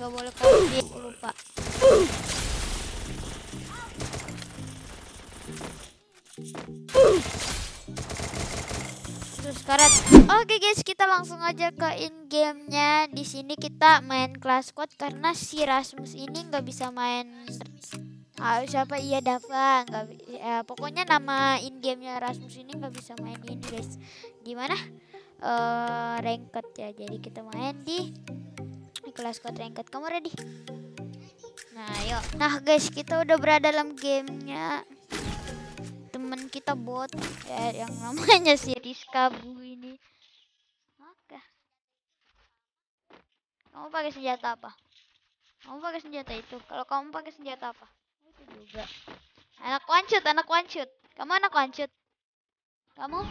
Gak boleh konflik, lupa. Terus karet. Oke guys, kita langsung aja ke in gamenya. Di sini kita main class squad karena si Rasmus ini nggak bisa main. Siapa? Iya Dava. Pokoknya nama in gamenya Rasmus ini nggak bisa main ini guys. Di mana? Ranked ya. Jadi kita main di class squad ranked. Kamu ready? Nah, yuk. Nah, guys, kita udah berada dalam gamenya. Temen kita bot ya, yang namanya si Rizka Bu ini. Oke. Kamu pakai senjata apa? Kamu pakai senjata itu. Kalau kamu pakai senjata apa? Itu juga. Anak wancut, anak wancut. Kamu anak wancut. Kamu?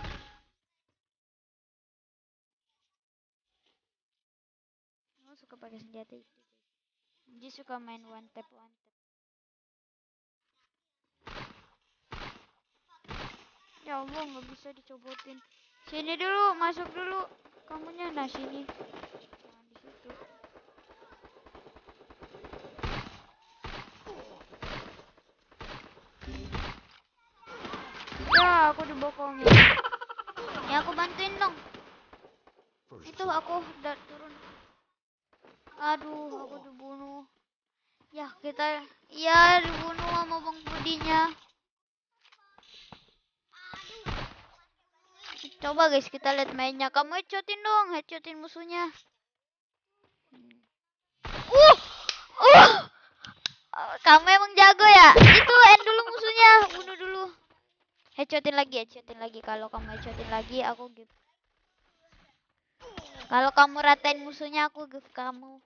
Kamu suka pakai senjata itu. Dia suka main one tap one tap. Ya Allah, nggak bisa dicobotin. Sini dulu, masuk dulu. Kamunya nah sini. Jangan di situ. Ya, aku dibokongin. Ya, aku bantuin dong. Itu aku udah turun. Aduh, aku dibunuh. Ya, kita ya dibunuh sama Bang Budinya. Coba guys, kita lihat mainnya. Kamu headshotin dong, headshotin musuhnya. Kamu emang jago ya? Itu end dulu musuhnya, bunuh dulu. Headshotin lagi. Kalau kamu headshotin lagi, aku give. Kalau kamu ratain musuhnya, aku give kamu.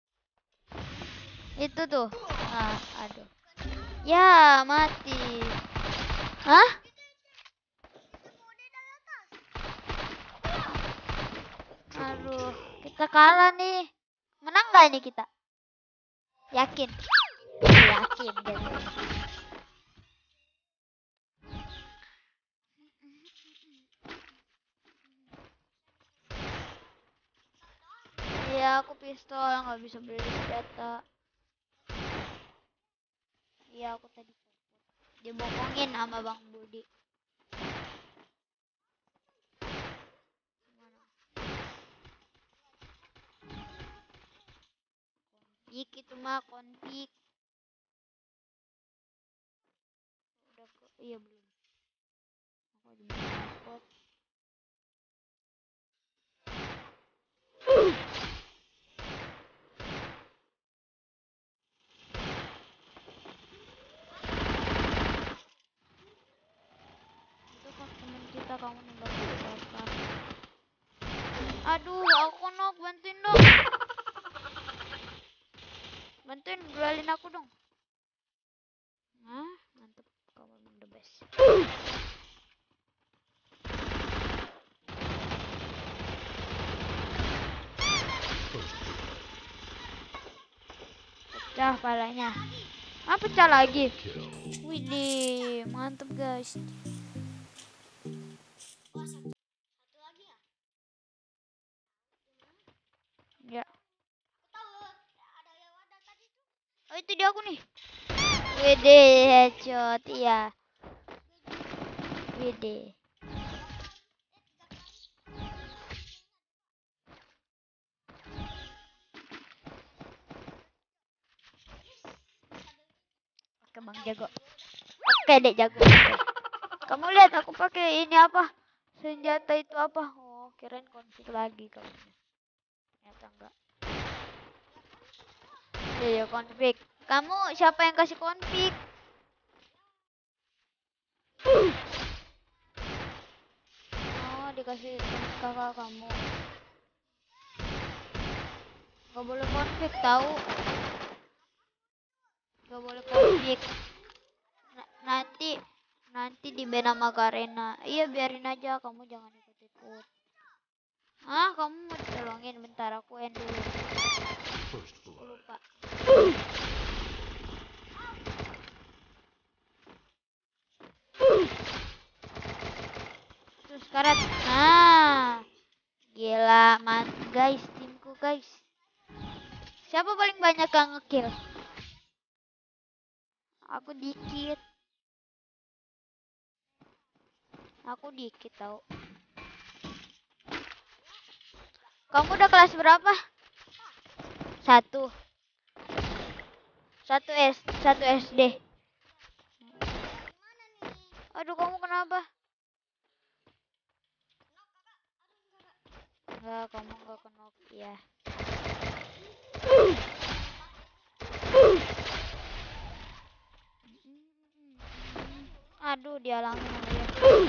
Itu tuh. Nah, aduh. Ya, mati. Hah? Aduh, kita kalah nih. Menang gak ini kita? Yakin? Yakin gitu. Iya, aku pistol, nggak bisa beli senjata. Iya, aku tadi dibokongin sama Bang Budi. Konflik itu mah konflik. Udah kok, iya belum. Aku di spot. Itu kan teman kita, kamu nembak siapa? Aduh, aku nok, bantuin dong. Bantuin, duelin aku dong. Nah, mantep, kamu emang the best. Pecah palanya. Ah, pecah lagi. Widih, mantep guys. Ya. Oh, itu dia aku nih. Widih, headshot, iya. Widih. Oke, Bang jago. Oke, Dek jago. Kamu lihat aku pakai ini apa? Senjata itu apa? Oh, kirain konflik lagi kamu. Ternyata enggak. Iya, konflik. Kamu siapa yang kasih konflik? Oh, dikasih kakak kamu. Gak boleh konflik tahu. Gak boleh konflik. Nanti di ban sama Karena. Iya, biarin aja, kamu jangan ikut-ikut. Ah, kamu mau ditolongin, bentar aku end dulu. Aku lupa. Terus karet. Nah. Gila, guys, timku guys. Siapa paling banyak yang ngekill? Aku dikit. Aku dikit tau. Kamu udah kelas berapa? 1. 1 SD. Aduh, kamu kenapa? Enggak, kamu enggak kenok ya. Aduh, dialangin sama dia.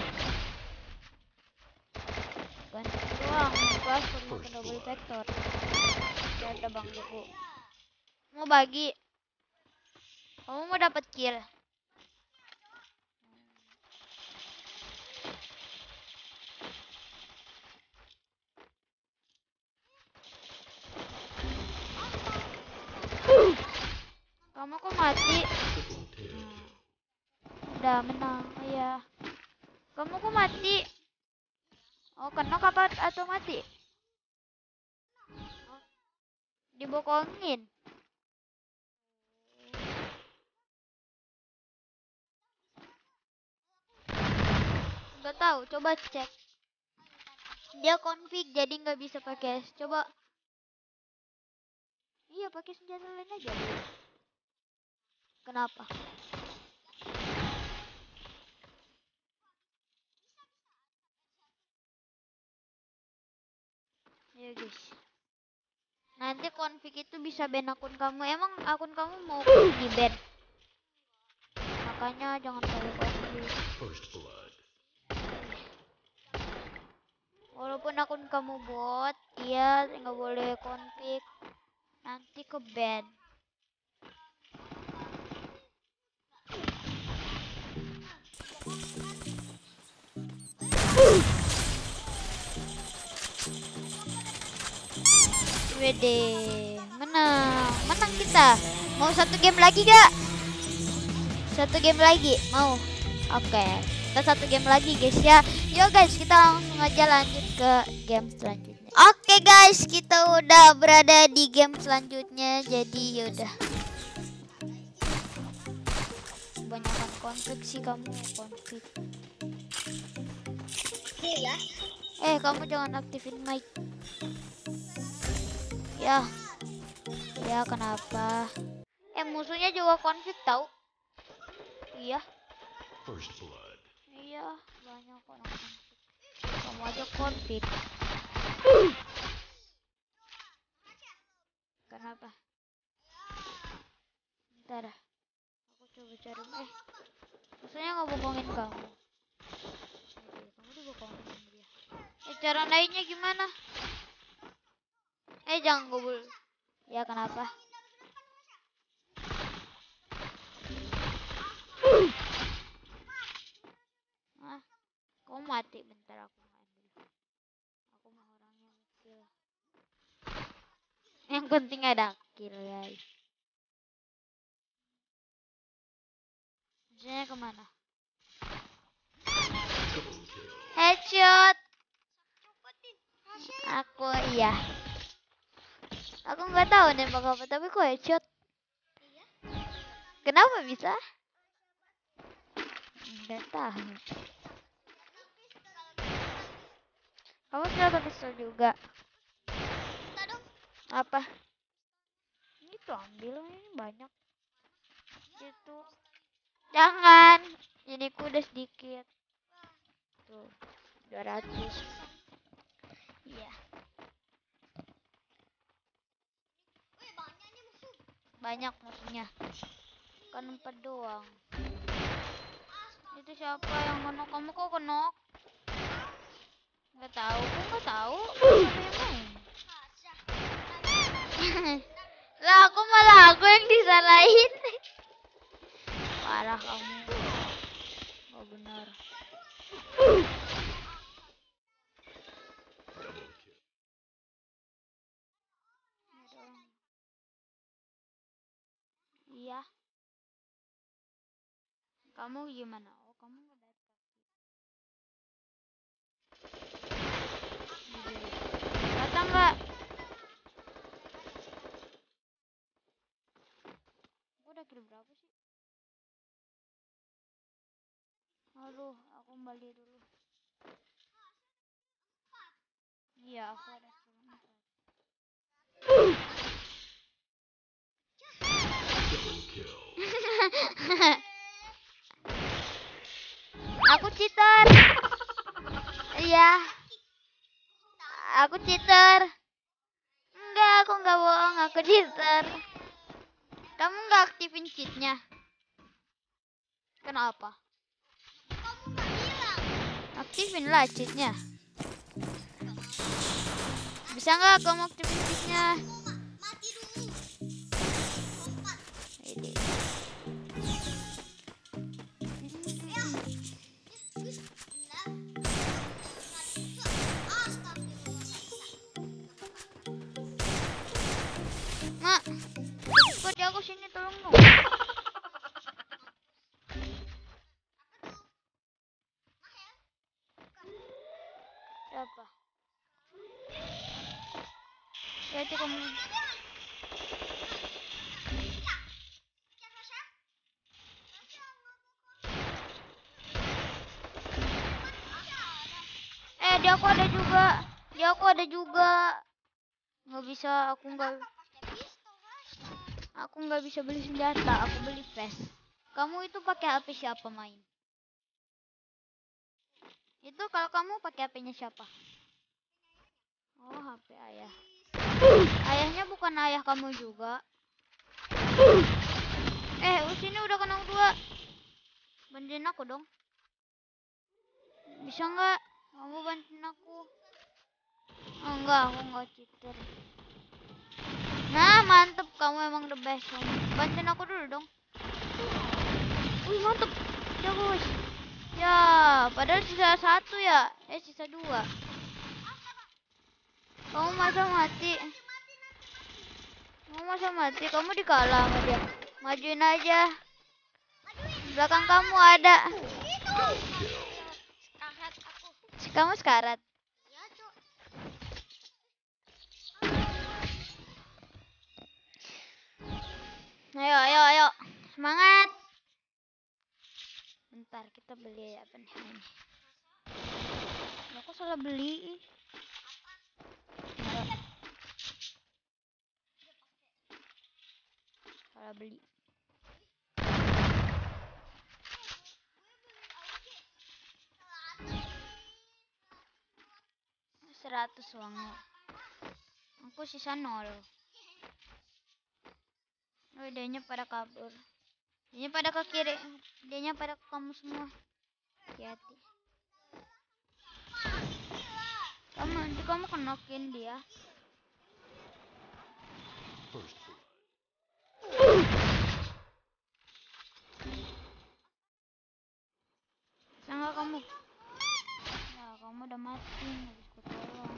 Ganti doang, kelas perlu double vector. Ya ada Bang Joko. Mau bagi? Kamu mau dapat kill? Kamu kok mati? Udah menang, iya. Kamu kok mati? Oh, kenok apa atau mati? Dibokongin. Nggak tahu, coba cek. Dia config jadi nggak bisa pakai. Coba. Iya, pakai senjata lain aja. Kenapa? Ya guys. Nanti config itu bisa ban akun kamu. Emang akun kamu mau di ban? Makanya jangan pakai config. Walaupun akun kamu bot, iya nggak boleh config. Nanti ke ban. Wede, menang kita. Mau satu game lagi gak? Satu game lagi, mau? Oke, kita satu game lagi guys ya. Yo guys, kita langsung aja lanjut ke game selanjutnya. Oke guys, kita udah berada di game selanjutnya. Jadi yaudah. Kebanyakan konflik sih kamu konflik. Iya. Kamu jangan aktifin mic. Ya. Ya kenapa? Musuhnya juga konflik tahu? Iya. Iya, banyak orang konflik. Kamu aja konflik. Kenapa? Bentar. Aku coba cari. Musuhnya nggak bokongin kamu. Kamu dibokongin sama dia. Cara naiknya gimana? Jangan gobul. Ya kenapa? Kamu mati, bentar aku main dulu. Aku mau orangnya kill. Yang penting ada kill guys. Maksudnya kemana? Headshot. Aku iya. Aku nggak tahu nembak apa tapi kok headshot. Kenapa bisa? Nggak tahu. Kamu sudah pistol juga. Apa? Ini tuh ambil, ini banyak. Itu. Jangan. Ini ku udah sedikit. Tuh. 200. Iya. Banyak musuhnya. Kan 4 doang. Itu siapa yang kenok? Kamu kok kenok? Nggak tahu. Aku nggak tahu. Siapa yang main? Lah aku yang disalahin. Parah kamu. Gak benar. Iya. Kamu gimana? Oh, kamu nggak datang. Datang nggak? kill berapa sih? Aduh, aku kembali dulu. Iya, aku ada kill 4. Aku cheater. Iya, aku cheater. Enggak, aku nggak bohong, aku cheater. Kamu nggak aktifin cheatnya? Kenapa? Aktifin lah cheatnya. Bisa nggak kamu aktifin cheatnya? Ini. Mak, kok aku sini tolong dong. Siapa? Ya itu kamu. Di aku ada juga. Di aku ada juga. Nggak bisa, aku nggak bisa beli senjata. Aku beli vest. Kamu itu pakai HP siapa main? Itu kalau kamu pakai HP-nya siapa? Oh, HP ayah. Ayahnya bukan ayah kamu juga. Sini udah kena 2. Bantuin aku dong. Bisa nggak? Kamu bantuin aku. Oh, enggak, aku nggak cheater. Nah, mantep, kamu emang the best. Bantuin aku dulu dong. Wih, mantep. Jagus. Ya, padahal sisa 1 ya. Sisa 2. Kamu masa mati? Kamu dikalah sama dia. Majuin aja. Belakang kamu ada. Kamu sekarat. Ayo. Semangat. Bentar, kita beli apa nih? Aku salah beli. Salah beli. 100 uangnya. Aku sisa 0. Oh, dianya pada kabur. Dianya pada ke kiri. Dianya pada ke kamu semua. Hati-hati. Kamu kenokin dia. Sangat kamu. Ya, kamu udah mati. Habis ku tolong.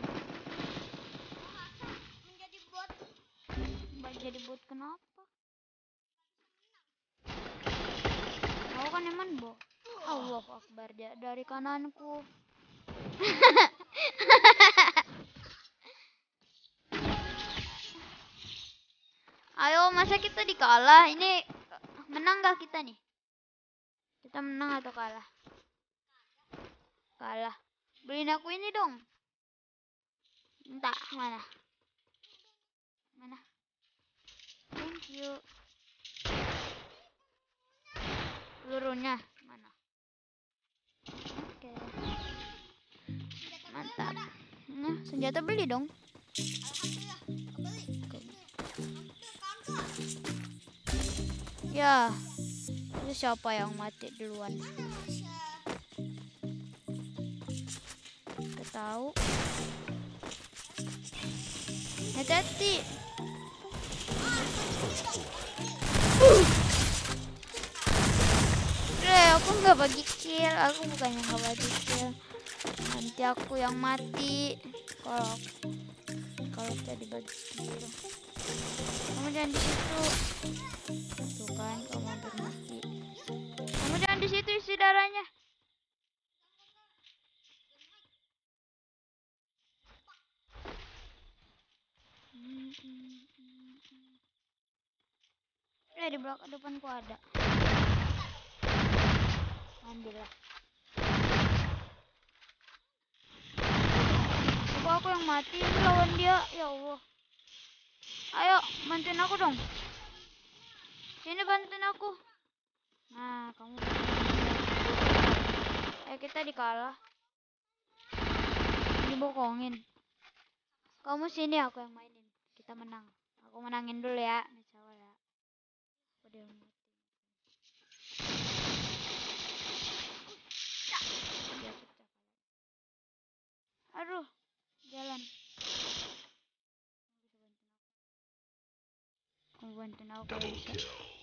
Jadi bot kenapa? Aku kan emang bot. Allah Akbar, dari kananku. Ayo, masa kita dikalah? Ini menang gak kita nih? Kita menang atau kalah? Kalah. Beliin aku ini dong. Entah, mana? Thank you. Pelurunya mana? Oke. Mantap. Nah, senjata beli dong. Ya, itu siapa yang mati duluan? Gak tahu. Hati-hati. Aku nggak bagi kill. Aku bukannya nggak bagi kill. Nanti aku yang mati. Kalau tadi bagi kill. Kamu jangan di situ. Tuh kan, kamu hampir mati. Kamu jangan di situ, isi darahnya. Di belakang depanku ada. Ambillah. Kok aku yang mati lawan dia? Ya Allah. Ayo, bantuin aku dong. Sini bantuin aku. Nah, kamu. Ayo kita dikalah. Dibokongin. Kamu sini, aku yang mainin. Kita menang. Aku menangin dulu ya. Misalnya ya. Udah mati. Aduh, jalan. Kamu bantuin aku kalau bisa.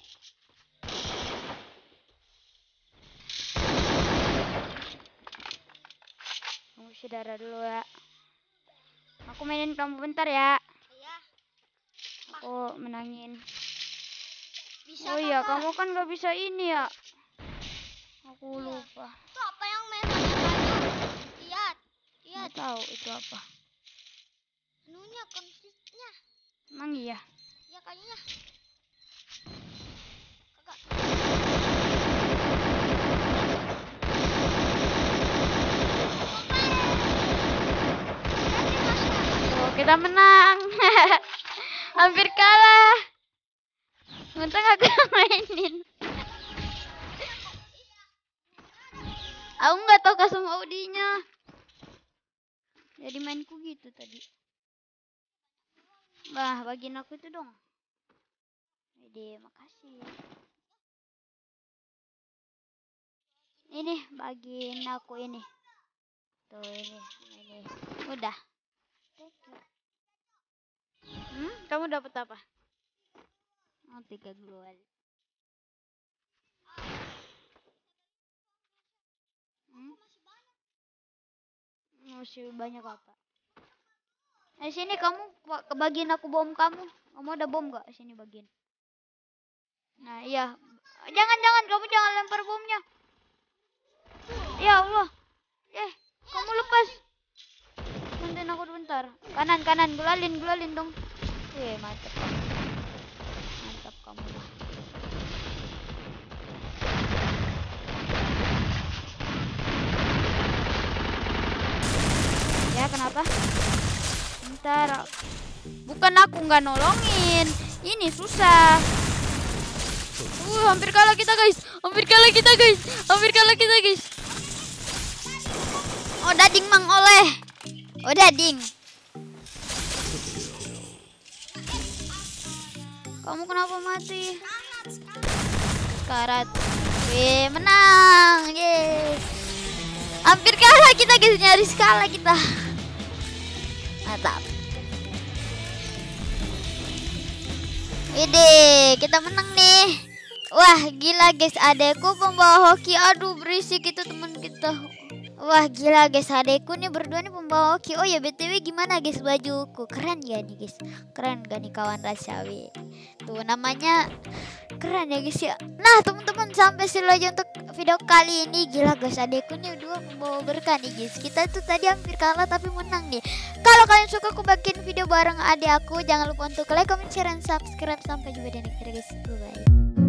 Kamu isi darah dulu ya. Aku mainin kamu bentar ya. Iya. Aku menangin. Bisa, Oh iya, Kakak. kamu kan gak bisa ini ya. Aku lupa. Itu apa yang merahnya banyak? Lihat. Nggak tahu itu apa. Anunya konfliknya. Emang iya? Ya kayaknya. Kakak. Oh, kita menang. Hampir kalah. Untung aku yang mainin. Aku nggak tahu custom audinya. Jadi mainku gitu tadi. Bah, bagiin aku itu dong. Jadi makasih. Ini bagiin aku ini. Tuh ini. Udah. Kamu dapat apa? Oh, 3 glual. Masih banyak apa? Sini kamu kebagiin aku bom kamu. Kamu ada bom gak? Sini bagiin. Nah iya. Jangan kamu jangan lempar bomnya. Ya Allah. Kamu lepas. Bantuin aku bentar. Kanan gulalin dong. Mantap. Mantap kamu. Ya kenapa? Bentar. Bukan aku nggak nolongin. Ini susah. Hampir kalah kita guys. Oh dading mang oleh. Oh dading. Kamu kenapa mati? Karat. Menang. Hampir kalah kita guys, nyaris kalah kita. Mantap. Kita menang nih. Wah gila guys, adekku pembawa hoki. Aduh berisik itu teman kita. Wah gila guys, adekku nih berdua nih pembawa hoki. Oh ya BTW gimana guys bajuku? Keren gak nih guys? Keren gak nih kawan Rasawi? Tuh namanya keren ya guys ya. Nah teman-teman sampai sini aja untuk video kali ini. Gila guys, adekku nih dua pembawa berkah nih guys. Kita tuh tadi hampir kalah tapi menang nih. Kalau kalian suka aku bikin video bareng adik aku, jangan lupa untuk like, comment, share, dan subscribe. Sampai jumpa di next video guys. Bye.